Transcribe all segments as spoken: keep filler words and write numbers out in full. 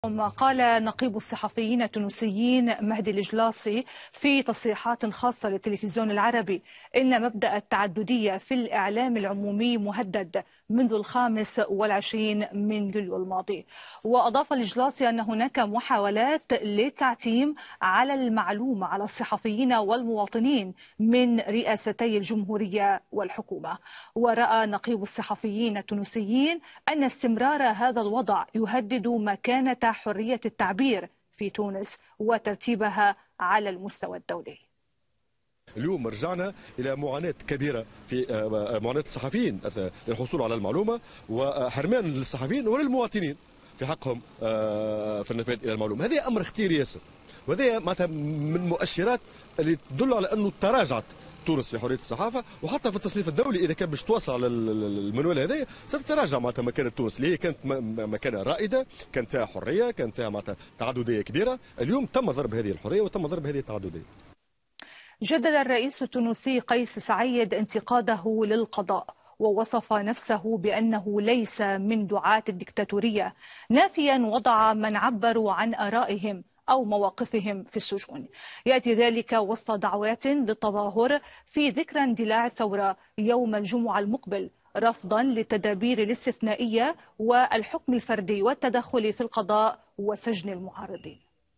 قال نقيب الصحفيين التونسيين مهدي الجلاصي في تصريحات خاصة للتلفزيون العربي إن مبدأ التعددية في الإعلام العمومي مهدد منذ الخامس والعشرين من يوليو الماضي. وأضاف الجلاصي أن هناك محاولات للتعتيم على المعلومة على الصحفيين والمواطنين من رئاستي الجمهورية والحكومة. ورأى نقيب الصحفيين التونسيين أن استمرار هذا الوضع يهدد مكانة حرية التعبير في تونس وترتيبها على المستوى الدولي. اليوم رجعنا إلى معاناة كبيرة في معاناة الصحفيين للحصول على المعلومة، وحرمان للصحفيين وللمواطنين في حقهم في النفاذ إلى المعلومة. هذا أمر خطير ياسر، وهذا معناتها من مؤشرات اللي تدل على أنه تراجعت تونس في حريه الصحافه، وحتى في التصنيف الدولي اذا كان باش توصل على المنوال هذايا ستتراجع معناتها مكانه تونس اللي هي كانت مكانه رائده، كانت فيها حريه، كانت فيها معناتها تعدديه كبيره. اليوم تم ضرب هذه الحريه وتم ضرب هذه التعدديه. جدد الرئيس التونسي قيس سعيد انتقاده للقضاء، ووصف نفسه بأنه ليس من دعاة الدكتاتورية، نافيا وضع من عبروا عن آرائهم أو مواقفهم في السجون. يأتي ذلك وسط دعوات للتظاهر في ذكرى اندلاع الثورة يوم الجمعة المقبل، رفضا للتدابير الاستثنائية والحكم الفردي والتدخل في القضاء وسجن المعارضين.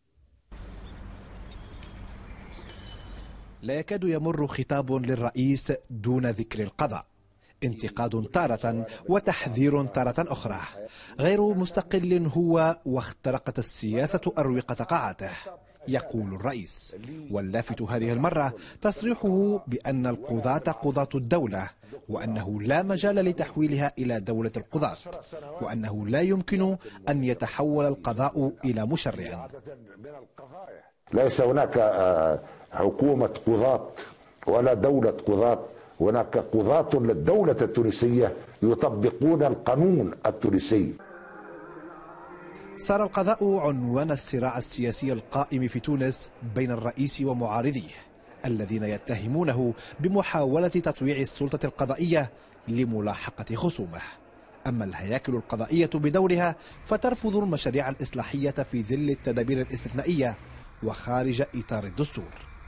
لا يكاد يمر خطاب للرئيس دون ذكر القضاء، انتقاد تارة وتحذير تارة أخرى. غير مستقل هو واخترقت السياسة أروقة قاعاته، يقول الرئيس. واللافت هذه المرة تصريحه بأن القضاة قضاة الدولة، وأنه لا مجال لتحويلها إلى دولة القضاة، وأنه لا يمكن أن يتحول القضاء إلى مشرع. ليس هناك حكومة قضاة ولا دولة قضاة، هناك قضاة للدولة التونسية يطبقون القانون التونسي. صار القضاء عنوان الصراع السياسي القائم في تونس بين الرئيس ومعارضيه الذين يتهمونه بمحاولة تطويع السلطة القضائية لملاحقة خصومه. أما الهياكل القضائية بدورها فترفض المشاريع الإصلاحية في ظل التدابير الاستثنائية وخارج إطار الدستور.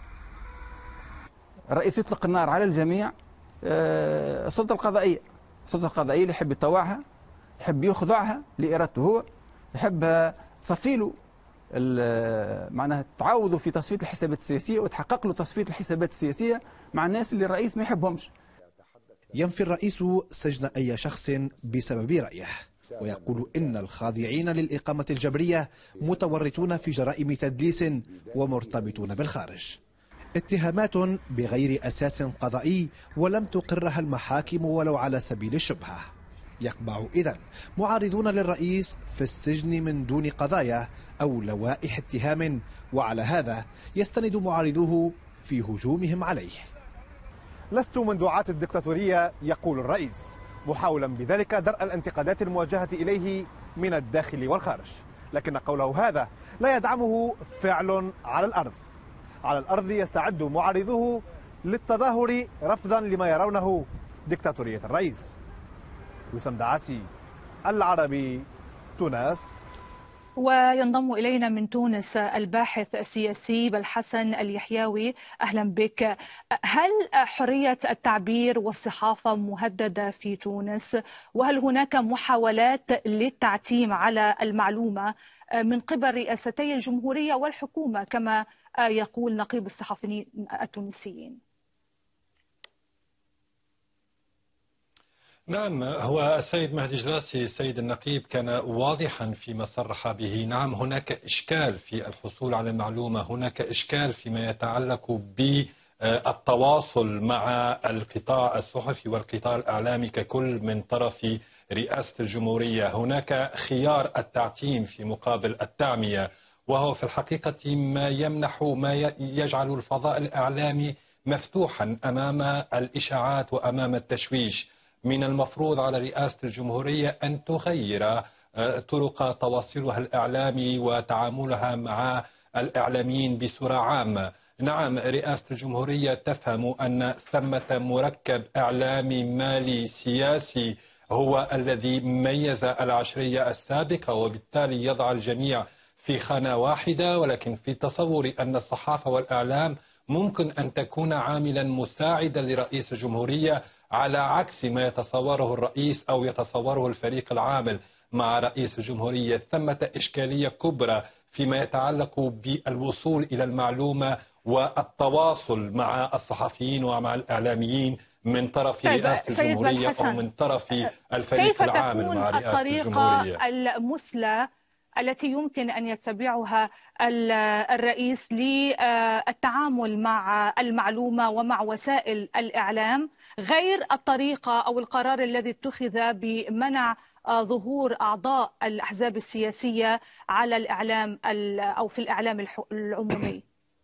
الرئيس يطلق النار على الجميع. السلطة القضائية السلطة القضائية اللي يحب يطوعها، يحب يخضعها لإرادته هو، يحب تصفي له معناها تعاوضوا في تصفية الحسابات السياسية وتحقق له تصفية الحسابات السياسية مع الناس اللي الرئيس ما يحبهمش. ينفي الرئيس سجن أي شخص بسبب رأيه، ويقول إن الخاضعين للإقامة الجبرية متورطون في جرائم تدليس ومرتبطون بالخارج. اتهامات بغير أساس قضائي ولم تقرها المحاكم ولو على سبيل الشبهة. يقبع إذن معارضون للرئيس في السجن من دون قضايا أو لوائح اتهام، وعلى هذا يستند معارضوه في هجومهم عليه. لست من دعاة الدكتاتورية يقول الرئيس، محاولا بذلك درء الانتقادات الموجهة إليه من الداخل والخارج، لكن قوله هذا لا يدعمه فعل على الأرض. على الأرض يستعد معارضوه للتظاهر رفضا لما يرونه دكتاتورية الرئيس. وسام دعاسي، العربي، تونس. وينضم إلينا من تونس الباحث السياسي بالحسن اليحيوي. أهلا بك. هل حرية التعبير والصحافة مهددة في تونس؟ وهل هناك محاولات للتعتيم على المعلومة من قبل رئاستي الجمهورية والحكومة كما يقول نقيب الصحفيين التونسيين؟ نعم، هو السيد مهدي جلاصي السيد النقيب كان واضحا فيما صرح به. نعم، هناك إشكال في الحصول على المعلومة، هناك إشكال فيما يتعلق بالتواصل مع القطاع الصحفي والقطاع الإعلامي ككل من طرف رئاسة الجمهورية. هناك خيار التعتيم في مقابل التعمية، وهو في الحقيقة ما يمنح ما يجعل الفضاء الإعلامي مفتوحا أمام الإشاعات وأمام التشويش. من المفروض على رئاسة الجمهورية أن تغير طرق تواصلها الإعلامي وتعاملها مع الإعلاميين بصورة عامة. نعم، رئاسة الجمهورية تفهم أن ثمة مركب إعلامي مالي سياسي هو الذي ميز العشرية السابقة، وبالتالي يضع الجميع في خانة واحدة. ولكن في تصوري أن الصحافة والإعلام ممكن أن تكون عاملا مساعدا لرئيس الجمهورية، على عكس ما يتصوره الرئيس أو يتصوره الفريق العامل مع رئيس الجمهورية. ثمة إشكالية كبرى فيما يتعلق بالوصول إلى المعلومة والتواصل مع الصحفيين ومع الإعلاميين من طرف طيب رئاسة الجمهورية أو من طرف الفريق العامل مع رئاسة الجمهورية. كيف تكون الطريقة المثلى التي يمكن أن يتبعها الرئيس للتعامل مع المعلومة ومع وسائل الإعلام، غير الطريقة أو القرار الذي اتخذ بمنع ظهور أعضاء الأحزاب السياسية على الإعلام أو في الإعلام العمومي؟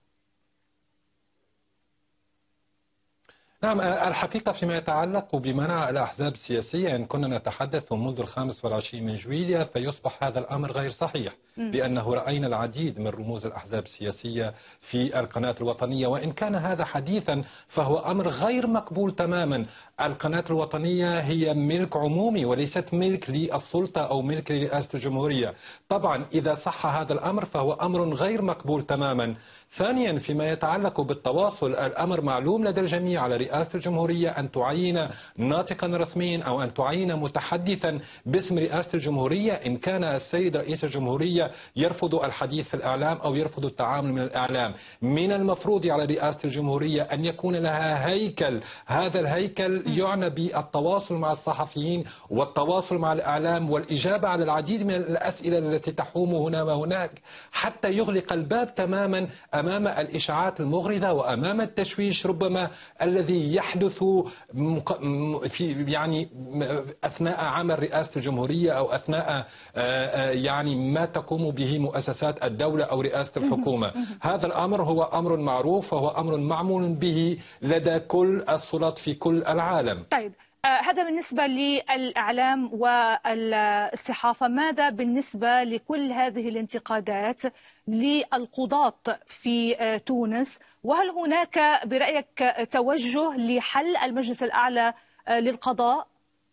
نعم، الحقيقة فيما يتعلق بمنع الأحزاب السياسية، إن كنا نتحدث منذ الخامس والعشرين من جويلية فيصبح هذا الأمر غير صحيح، لأنه رأينا العديد من رموز الأحزاب السياسية في القناة الوطنية، وإن كان هذا حديثا فهو أمر غير مقبول تماما. القناة الوطنية هي ملك عمومي وليست ملك للسلطة أو ملك لرئاسة الجمهورية. طبعا إذا صح هذا الأمر فهو أمر غير مقبول تماما. ثانيا، فيما يتعلق بالتواصل، الأمر معلوم لدى الجميع على رئاسة الجمهورية أن تعين ناطقا رسميا أو أن تعين متحدثا باسم رئاسة الجمهورية إن كان السيد رئيس الجمهورية يرفض الحديث في الإعلام أو يرفض التعامل من الإعلام. من المفروض على رئاسة الجمهورية أن يكون لها هيكل، هذا الهيكل يعنى بالتواصل مع الصحفيين والتواصل مع الإعلام والإجابة على العديد من الأسئلة التي تحوم هنا وهناك، حتى يغلق الباب تماما أمام الإشاعات المغرضة وأمام التشويش ربما الذي يحدث في يعني أثناء عمل رئاسة الجمهورية أو أثناء يعني ما تقوم به مؤسسات الدولة أو رئاسة الحكومة. هذا الأمر هو أمر معروف وهو أمر معمول به لدى كل السلطات في كل العالم. طيب، هذا بالنسبة للإعلام والصحافة. ماذا بالنسبة لكل هذه الانتقادات للقضاة في تونس؟ وهل هناك برأيك توجه لحل المجلس الأعلى للقضاء؟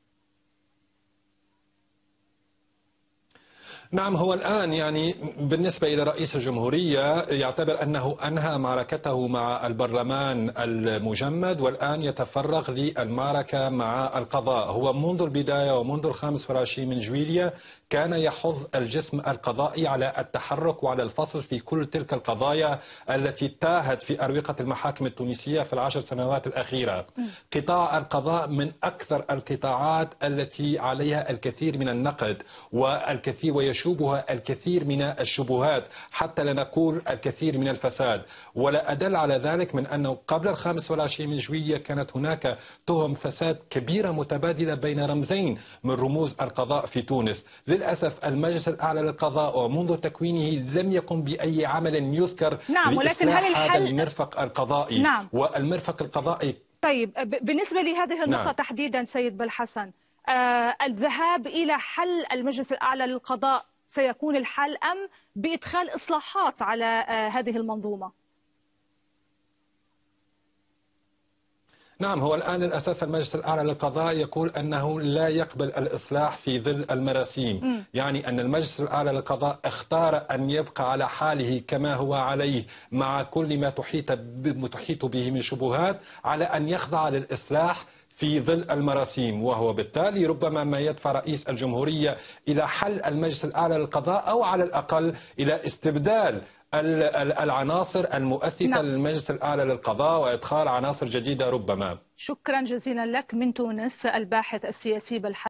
نعم، هو الآن يعني بالنسبة إلى رئيس الجمهورية يعتبر أنه أنهى معركته مع البرلمان المجمد والآن يتفرغ للمعركة مع القضاء. هو منذ البداية ومنذ الخامس والعشرين من جويلية كان يحض الجسم القضائي على التحرك وعلى الفصل في كل تلك القضايا التي تاهت في أروقة المحاكم التونسية في العشر سنوات الأخيرة. قطاع القضاء من أكثر القطاعات التي عليها الكثير من النقد والكثير ويشوبها الكثير من الشبهات، حتى لا نقول الكثير من الفساد. ولا أدل على ذلك من أنه قبل الخامس والعشرين من جويلية كانت هناك تهم فساد كبيرة متبادلة بين رمزين من رموز القضاء في تونس. للأسف المجلس الأعلى للقضاء ومنذ تكوينه لم يقم بأي عمل يذكر نعم، ولكن هل الحل... هذا المرفق القضائي. نعم. والمرفق القضائي. طيب، بالنسبة لهذه النقطة نعم. تحديدا سيد بالحسن، آه الذهاب إلى حل المجلس الأعلى للقضاء سيكون الحل أم بإدخال إصلاحات على آه هذه المنظومة؟ نعم، هو الآن للأسف المجلس الأعلى للقضاء يقول أنه لا يقبل الإصلاح في ظل المراسيم. م. يعني أن المجلس الأعلى للقضاء اختار أن يبقى على حاله كما هو عليه مع كل ما تحيط تحيط به من شبهات، على أن يخضع للإصلاح في ظل المراسيم، وهو بالتالي ربما ما يدفع رئيس الجمهورية إلى حل المجلس الأعلى للقضاء أو على الأقل إلى استبدال العناصر المؤثثة نعم. للمجلس الأعلى للقضاء وإدخال عناصر جديدة ربما. شكرا جزيلا لك من تونس الباحث السياسي بالحسن.